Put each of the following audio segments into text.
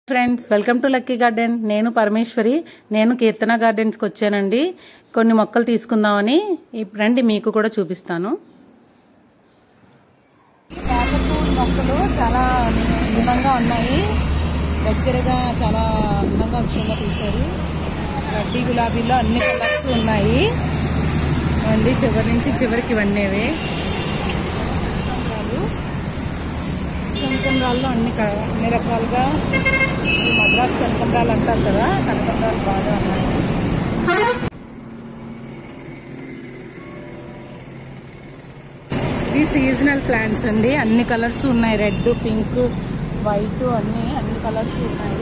Friends, welcome to lucky garden. నేను పరమేశ్వరి. నేను కీర్తన గార్డెన్స్కి వచ్చానండి. కొన్ని మొక్కలు తీసుకుందామని. రండి, మీకు కూడా చూపిస్తాను. పూల మొక్కలు చాలా అందంగా ఉన్నాయి. దగ్గరగా చాలా అందంగా వచ్చేలా తీశారు. గడ్డి గులాబీలో అన్ని కలర్స్ ఉన్నాయి అండి. చివరి నుంచి చివరికి ఇవన్నీవే కనకంబరాల్లో అన్ని రకాలుగా మద్రాసు కనకంబరాలు అంటారు కదా, కనకంబరాలు బాగా ఉన్నాయి. ఇది సీజనల్ ప్లాంట్స్ అండి. అన్ని కలర్స్ ఉన్నాయి. రెడ్, పింక్, వైట్ అన్ని కలర్స్ ఉన్నాయి.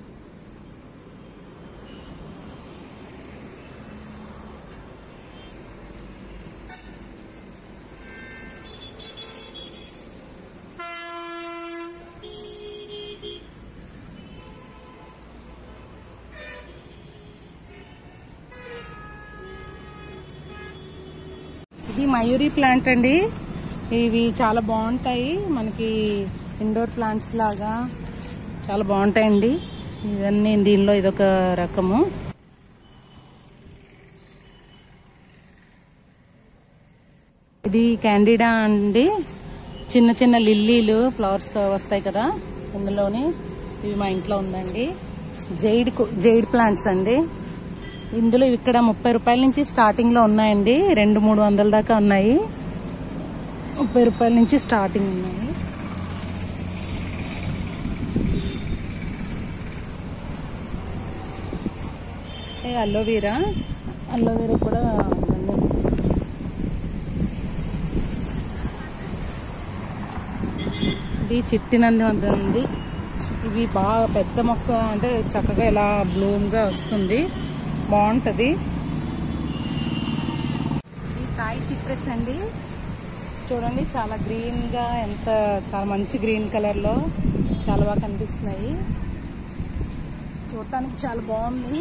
ఇది మయూరి ప్లాంట్ అండి. ఇవి చాలా బాగుంటాయి. మనకి ఇండోర్ ప్లాంట్స్ లాగా చాలా బాగుంటాయండి. ఇవన్నీ దీనిలో ఇదొక రకము. ఇది క్యాండిడా అండి. చిన్న చిన్న లిల్లీలు ఫ్లవర్స్ వస్తాయి కదా, ఇందులోని ఇవి మా ఇంట్లో ఉందండి. జైడ్ ప్లాంట్స్ అండి. ఇందులో ఇక్కడ 30 రూపాయల నుంచి స్టార్టింగ్ లో ఉన్నాయండి. 200-300 దాకా ఉన్నాయి. 30 రూపాయల నుంచి స్టార్టింగ్ ఉన్నాయి. అలోవెరా కూడా ఇది చిట్టి నంది ఉంది. ఇవి బాగా పెద్ద మొక్క, అంటే చక్కగా ఇలా బ్లూమ్ గా వస్తుంది, బాగుంటది. ఈ థాయ్ సిట్రస్ అండి. చూడండి, చాలా గ్రీన్ గా, చాలా మంచి గ్రీన్ కలర్ లో చాలా బాగా కనిపిస్తున్నాయి. చూడటానికి చాలా బాగుంది.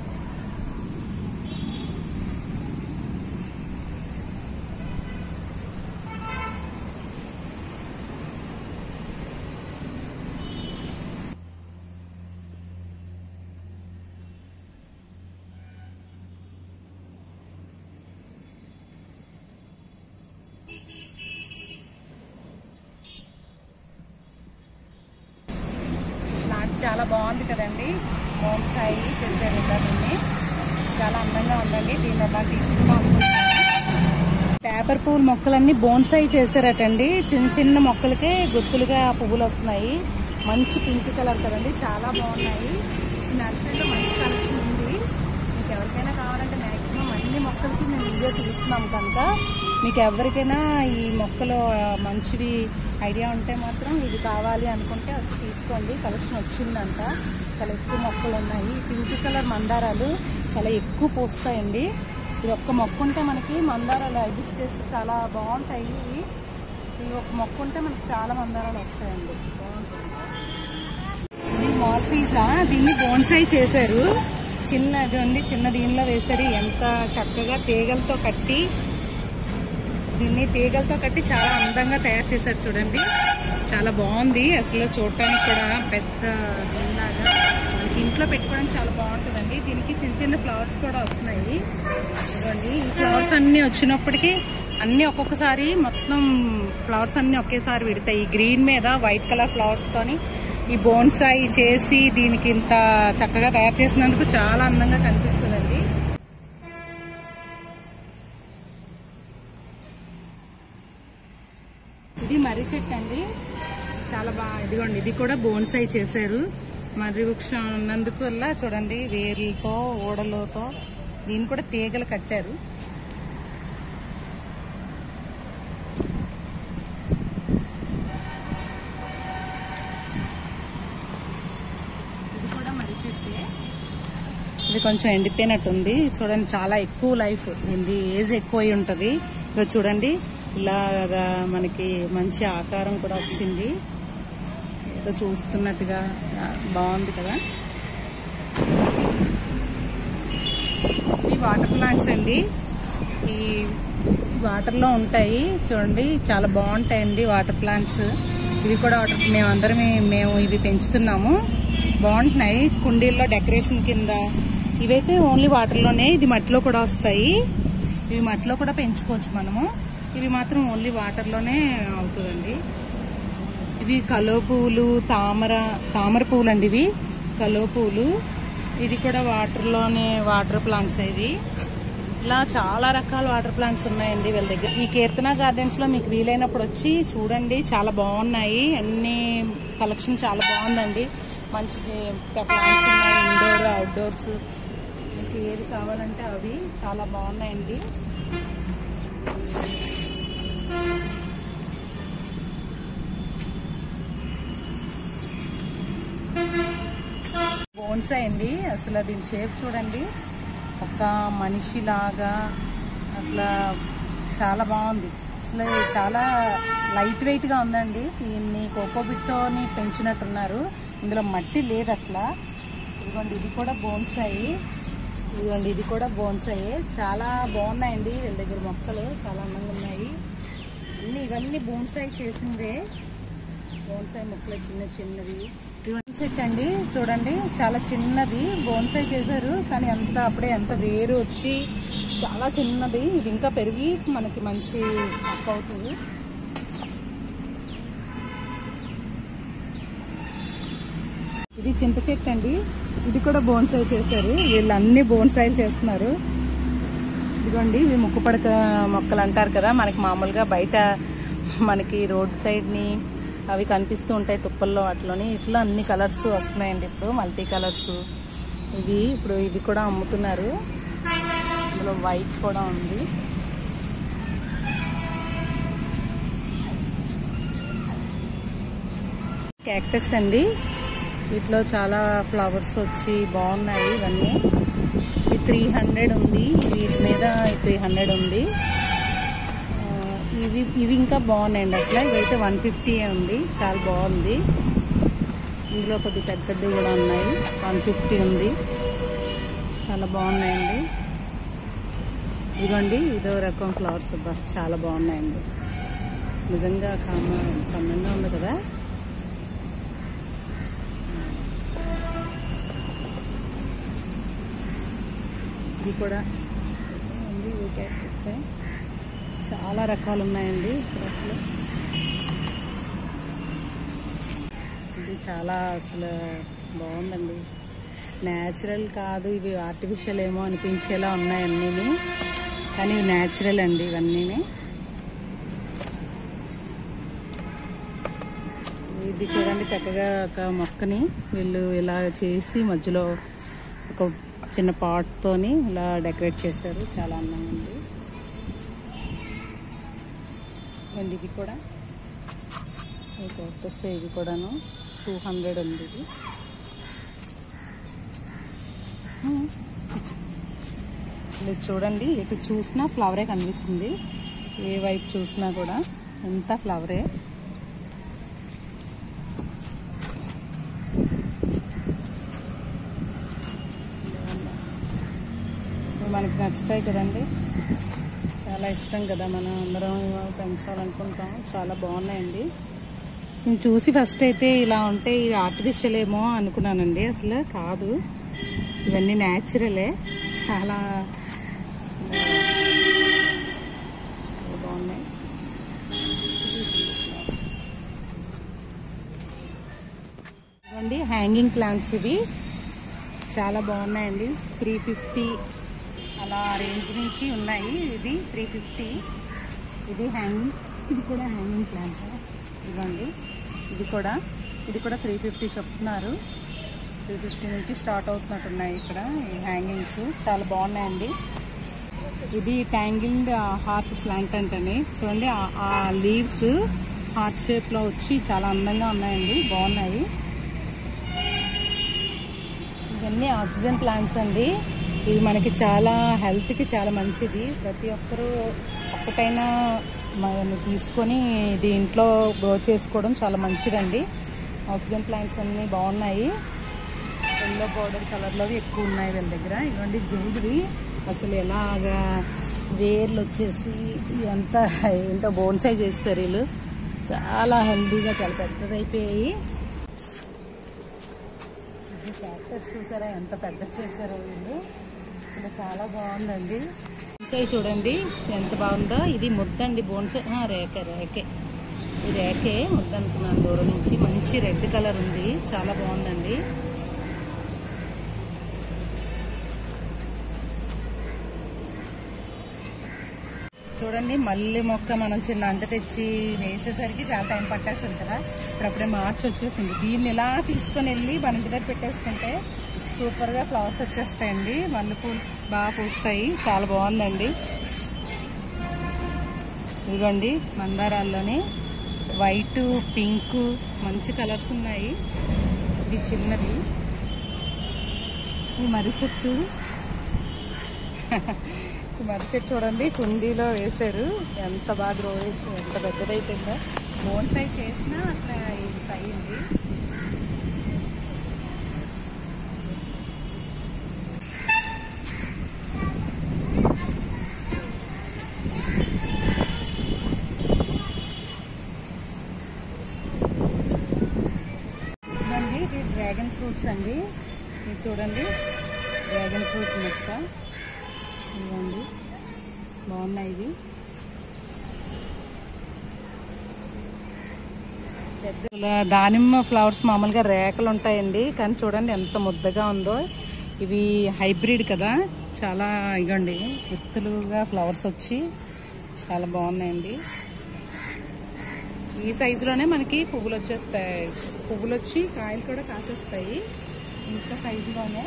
చాలా బాగుంది కదండి. బోన్సాయి చేశారు దీన్ని. చాలా అందంగా ఉందండి. దీన్ని అలా తీసుకుందాం అనుకుంటున్నాను. పేపర్ పువ్వుల మొక్కలన్నీ బోన్సాయి చేశారటండి. చిన్న చిన్న మొక్కలకే గుత్తులుగా పువ్వులు వస్తున్నాయి. మంచి పింక్ కలర్ కదండి, చాలా బాగున్నాయి. నర్సరీలో మంచి కలెక్షన్ ఉంది. మీకు ఎవరికైనా కావాలంటే మ్యాక్సిమం అన్ని మొక్కలకి మేము వీడియో చూస్తున్నాం కనుక, మీకు ఎవరికైనా ఈ మొక్కలో మంచివి ఐడియా ఉంటే మాత్రం ఇది కావాలి అనుకుంటే వచ్చి తీసుకోండి. కలెక్షన్ వచ్చిందంట. చాలా ఎక్కువ మొక్కలు ఉన్నాయి. పింక్ కలర్ మందారాలు చాలా ఎక్కువ పూస్తాయండి. ఇది ఒక్క మొక్క ఉంటే మనకి మందారాలు హైబిస్కస్ చాలా బాగుంటాయి. ఇది ఒక మొక్క ఉంటే మనకి చాలా మందారాలు వస్తాయండి. బాగుంటుంది. ఇది మాల్ఫీజా. దీన్ని బోన్సాయి చేశారు. చిన్నది ఉంది, చిన్న దీనిలో వేస్తారు. ఎంత చక్కగా తీగలతో కట్టి చాలా అందంగా తయారు చేశారు. చూడండి, చాలా బాగుంది. అసలు చూడటానికి కూడా పెద్ద దీనిలాగా మనకి ఇంట్లో పెట్టుకోవడానికి చాలా బాగుంటుందండి. దీనికి చిన్న చిన్న ఫ్లవర్స్ కూడా వస్తున్నాయి. చూడండి, ఈ ఫ్లవర్స్ అన్ని వచ్చినప్పటికీ అన్ని ఒక్కొక్కసారి మొత్తం ఫ్లవర్స్ అన్ని ఒకేసారి విడతాయి. ఈ గ్రీన్ మీద వైట్ కలర్ ఫ్లవర్స్ తోని ఈ బోన్సాయి చేసి దీనికి ఇంత చక్కగా తయారు చేసినందుకు చాలా అందంగా కనిపిస్తుందండి. ఇది మర్రి చెట్టు అండి. చాలా బాగా, ఇదిగోండి, ఇది కూడా బోన్సాయి చేశారు. మర్రి వృక్షం ఉన్నందుకు వల్ల చూడండి, వేర్లతో ఓడలతో దీన్ని కూడా తీగలు కట్టారు. ఇది కూడా మర్రి చెట్టే. ఇది కొంచెం ఎండిపోయినట్టుంది. చూడండి, చాలా ఎక్కువ లైఫ్, దీని ఏజ్ ఎక్కువ అయి ఉంటుంది. ఇక చూడండి, ఇలాగా మనకి మంచి ఆకారం కూడా వచ్చింది. ఏదో చూస్తున్నట్టుగా బాగుంది కదా. ఈ వాటర్ ప్లాంట్స్ అండి. ఈ వాటర్లో ఉంటాయి. చూడండి, చాలా బాగుంటాయండి వాటర్ ప్లాంట్స్. ఇవి కూడా మేము ఇవి పెంచుతున్నాము. బాగుంటున్నాయి. కుండీల్లో డెకరేషన్ కింద. ఇవైతే ఓన్లీ వాటర్లోనే, ఇది మట్టిలో కూడా వస్తాయి. ఇవి మట్టిలో కూడా పెంచుకోవచ్చు మనము. ఇవి మాత్రం ఓన్లీ వాటర్లోనే అవుతుందండి. ఇవి కలువ పువ్వులు, తామర పువ్వులు అండి. ఇవి కలువ పువ్వులు. ఇది కూడా వాటర్లోనే వాటర్ ప్లాంట్స్. ఇవి ఇలా చాలా రకాల వాటర్ ప్లాంట్స్ ఉన్నాయండి వీళ్ళ దగ్గర. ఈ కీర్తన గార్డెన్స్ లో మీకు వీలైనప్పుడు వచ్చి చూడండి, చాలా బాగున్నాయి. అన్ని కలెక్షన్ చాలా బాగుందండి. మంచి ప్లాంట్స్ ఉన్నాయి, ఇండోర్ అవుట్డోర్స్. మీకు ఏది కావాలంటే అవి చాలా బాగున్నాయండి. బోన్సాయ్ అండి. అసలు దీని షేప్ చూడండి, ఒక మనిషి లాగా అసలు చాలా బాగుంది. అసలు చాలా లైట్ వెయిట్ గా ఉందండి. దీన్ని కోకోబిట్తోని పెంచినట్టున్నారు. ఇందులో మట్టి లేదు అసలు. ఇదిగోండి, ఇది కూడా బోన్సాయి. ఇదిగోండి, ఇది కూడా బోన్సాయి. చాలా బాగున్నాయండి వీళ్ళ దగ్గర మొక్కలు, చాలా అందంగా ఉన్నాయి. ఇవన్నీ బోన్సాయి చేసిందే. బోన్సాయి మొక్కలు చిన్న చిన్నవి. చెట్టు అండి చూడండి, చాలా చిన్నది బోన్సాయి చేశారు. కానీ అప్పుడే ఎంత వేరు వచ్చి చాలా చిన్నది. ఇది ఇంకా పెరిగి మనకి మంచి మొక్క అవుతుంది. ఇది చింత చెట్టు అండి. ఇది కూడా బోన్సాయి చేశారు. వీళ్ళు అన్ని బోన్సాయిలు చేస్తున్నారు. ఇదిగోండి, ఇవి ముక్కు పడక మొక్కలు అంటారు కదా, మనకి మామూలుగా బయట మనకి రోడ్ సైడ్ ని అవి కనిపిస్తూ ఉంటాయి తుప్పల్లో, వాటిలోని. ఇట్లా అన్ని కలర్స్ వస్తున్నాయండి ఇప్పుడు, మల్టీ కలర్స్. ఇవి కూడా అమ్ముతున్నారు. ఇందులో వైట్ కూడా ఉంది. క్యాక్టస్ అండి. వీటిలో చాలా ఫ్లవర్స్ వచ్చి బాగున్నాయి. ఇవన్నీ 300 ఉంది. వీటి మీద 300 ఉంది. ఇవి ఇంకా బాగున్నాయండి. అసలు ఇవైతే 150 ఉంది. చాలా బాగుంది. ఇందులో కొద్ది పెద్ద పెద్దవి కూడా ఉన్నాయి. 150 ఉంది. చాలా బాగున్నాయండి. ఇదిగోండి, ఇదో రకం ఫ్లవర్స్. చాలా బాగున్నాయండి. నిజంగా కమ్మంగా ఉంది కదా. ఇది కూడా ఉంది. చాలా రకాలు ఉన్నాయండి ఇక్కడ. అసలు ఇది చాలా అసలు బాగుందండి. న్యాచురల్ కాదు, ఇవి ఆర్టిఫిషియల్ ఏమో అనిపించేలా ఉన్నాయి అన్నీ. కానీ ఇవి న్యాచురల్ అండి ఇవన్నీ. ఇది చూడండి, చక్కగా ఒక మొక్కని వీళ్ళు ఇలా చేసి మధ్యలో ఒక చిన్న పాట్ తోని ఇలా డెకరేట్ చేశారు. చాలా అందంగా ఉంది. అండ్ ఇది కూడా ఇది కూడాను 200 ఉంది. ఇది అసలు చూడండి, ఎటు చూసినా ఫ్లవరే కనిపిస్తుంది. ఏ వైపు చూసినా కూడా ఎంత ఫ్లవరే. మనకి నచ్చుతాయి కదండి, చాలా ఇష్టం కదా, మనం అందరం పెంచాలనుకుంటాం. చాలా బాగున్నాయండి. నేను చూసి ఫస్ట్ అయితే ఇలా ఉంటే ఇది ఆర్టిఫిషియల్ ఏమో అనుకున్నానండి. అసలు కాదు, ఇవన్నీ న్యాచురలే. చాలా బాగున్నాయి. ఇవ్వండి హ్యాంగింగ్ ప్లాంట్స్. ఇవి చాలా బాగున్నాయండి. 350 అలా రేంజ్ నుంచి ఉన్నాయి. ఇది 350. ఇది హ్యాంగింగ్. ఇది కూడా హ్యాంగింగ్ ప్లాంట్స్. ఇవ్వండి, ఇది కూడా 350 చెప్తున్నారు. 350 నుంచి స్టార్ట్ అవుతున్నట్టున్నాయి ఇక్కడ ఈ హ్యాంగింగ్స్. చాలా బాగున్నాయండి. ఇది ట్యాంగిల్డ్ హార్ట్ ప్లాంట్ అంటని చూడండి. ఆ లీవ్స్ హార్ట్ షేప్ లో వచ్చి చాలా అందంగా ఉన్నాయండి, బాగున్నాయి. ఇవన్నీ ఆక్సిజన్ ప్లాంట్స్ అండి. ఇది మనకి చాలా హెల్త్ కి చాలా మంచిది. ప్రతి ఒక్కరూ ఒక్కటైనా తీసుకొని ఇది ఇంట్లో గ్రో చేసుకోవడం చాలా మంచిదండి. ఆక్సిజన్ ప్లాంట్స్ అన్ని బాగున్నాయి. ఎల్లో బోర్డర్ కలర్ లో ఎక్కువ ఉన్నాయి వీళ్ళ దగ్గర. ఇవ్వండి జూడ్వి. అసలు ఎలాగా వేర్లు వచ్చేసి ఇదంతా ఏంటో బోన్సాయి చేస్తారు వీళ్ళు. చాలా హెల్దీగా చాలా పెద్దదైపోయాయి. ఇది క్యాక్టస్ చూసారా ఎంత పెద్ద చేశారో వీళ్ళు. ఇలా చాలా బాగుందండి. బోన్సాయి చూడండి ఎంత బాగుందో. ఇది ముద్దండి బోన్సాయి. రేకే ఈ రేకే ముద్ద అనుకున్నాను దూరం నుంచి. మంచి రెడ్ కలర్ ఉంది, చాలా బాగుందండి. చూడండి మల్లె మొక్క మనం చిన్న అంట తెచ్చి వేసేసరికి చాలా టైం పట్టేస్తుంది కదా. ఇప్పుడప్పుడే మార్చి వచ్చేసింది. దీన్ని ఇలా తీసుకొని వెళ్ళి మన ఇంటి దగ్గర పెట్టేసుకుంటే సూపర్గా ఫ్లవర్స్ వచ్చేస్తాయండి. మల్లెపూలు బాగా పూస్తాయి, చాలా బాగుందండి. ఇదిగోండి మందారాల్లోని వైట్ పింక్ మంచి కలర్స్ ఉన్నాయి. ఇది చిన్నది. ఈ మర్రి చెట్టు చూడు, మర్రి చెట్టు చూడండి కుండీలో వేశారు. ఎంత బాగా గ్రో అయితే ఎంత పెద్దదైపోయిందో. బోన్సాయి చేసినా అసలు ఇంత అయ్యింది. ఇది డ్రాగన్ ఫ్రూట్స్ అండి. ఇది చూడండి డ్రాగన్ ఫ్రూట్ మొక్క. ఇవ్వండి బాగున్నాయి. ఇవి పెద్ద దానిమ్మ ఫ్లవర్స్ మామూలుగా రేకలు ఉంటాయండి, కానీ చూడండి ఎంత ముద్దగా ఉందో. ఇవి హైబ్రిడ్ కదా, చాలా ఇగండి విత్తులుగా ఫ్లవర్స్ వచ్చి చాలా బాగున్నాయండి. ఈ సైజులోనే మనకి పువ్వులు వచ్చేస్తాయి. పువ్వులు వచ్చి కాయలు కూడా కాసేస్తాయి ఇంత సైజులోనే.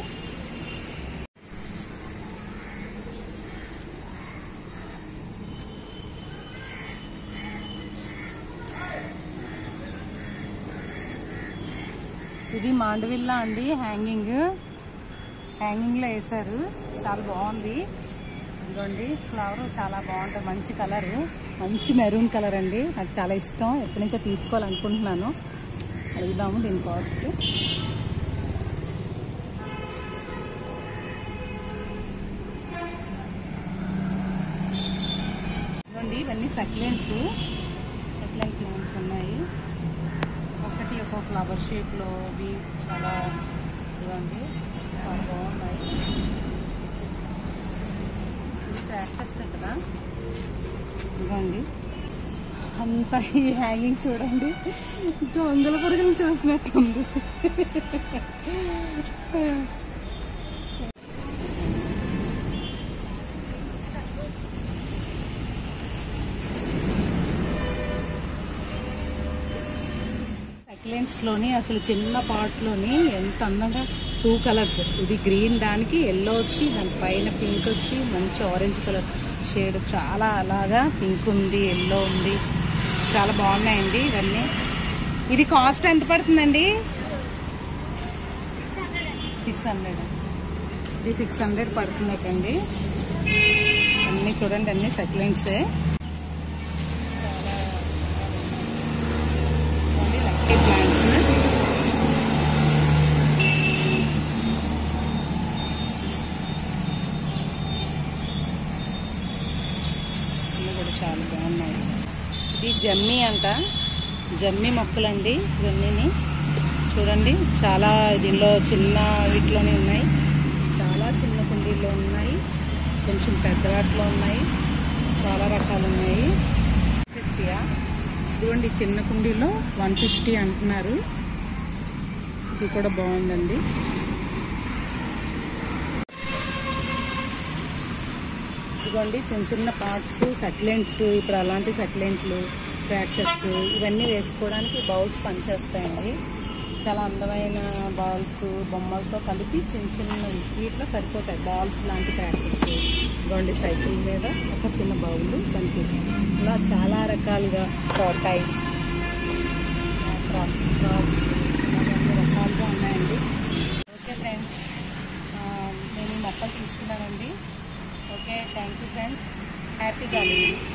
ఇది మాండవిల్లా అండి. హ్యాంగింగ్ లో వేసారు, చాలా బాగుంది. ఇదిగోండి ఫ్లవర్ చాలా బాగుంటుంది, మంచి కలర్, మంచి మెరూన్ కలర్ అండి. నాకు చాలా ఇష్టం, ఎప్పటి నుంచో తీసుకోవాలనుకుంటున్నాను. అడుగుదాము దీని కాస్ట్. ఇదిగోండి ఇవన్నీ సక్లెంట్స్ ప్లాంట్స్ ఉన్నాయి. ఒకటి ఒక ఫ్లవర్ షేప్లో ఇవి చాలా ఇవ్వండి, చాలా బాగున్నాయి. ఇది క్యాక్టస్ కదా. ఇవ్వండి అంతా ఈ హ్యాంగింగ్ చూడండి, దొంగల పురుగులు చూసినట్టుంది. సక్లెంట్స్ లోని అసలు చిన్న పాట్ లోని ఎంత అందంగా 2 కలర్స్, ఇది గ్రీన్ దానికి ఎల్లో వచ్చి, దాని పైన పింక్ వచ్చి, మంచి ఆరెంజ్ కలర్ షేడ్, చాలా అలాగా పింక్ ఉంది, ఎల్లో ఉంది, చాలా బాగున్నాయండి ఇవన్నీ. ఇది కాస్ట్ ఎంత పడుతుందండి? 600. ఇది 600 పడుతుందటండి. అన్నీ చూడండి, అన్నీ సక్లెంట్సే. Lucky plants. ఇవి కూడా చాలా బాగున్నాయి. ఇది జమ్మి అంట, జమ్మి మొక్కలండి ఇవన్నీ. చూడండి చాలా దీనిలో చిన్న వీటిలోనే ఉన్నాయి, చాలా చిన్న కుండీల్లో ఉన్నాయి, కొంచెం పెద్ద వాటిలో ఉన్నాయి, చాలా రకాలు ఉన్నాయి. 50 ఇదిగోండి చిన్న కుండీలో 150 అంటున్నారు. ఇది కూడా బాగుందండి. ఇదిగోండి చిన్న చిన్న పార్ట్స్ సక్లెంట్స్. ఇప్పుడు అలాంటి సక్లెంట్లు, క్యాక్టస్ ఇవన్నీ వేసుకోవడానికి బౌల్స్ పనిచేస్తాయండి. చాలా అందమైన బాల్స్ బొమ్మలతో కలిపి చిన్న చిన్న వీటిలో సరిపోతాయి బాల్స్ లాంటి క్యాక్టస్. ఇదిగోండి సైకిల్ మీద ఒక చిన్న బౌల్ కనిపిస్తుంది. ఇలా చాలా రకాలుగా టార్టాయిస్, క్రాప్స్ అన్ని రకాలుగా ఉన్నాయండి. ఓకే ఫ్రెండ్స్, నేను ఈ మొక్కలు తీసుకున్నానండి. Okay, thank you friends. Happy gardening.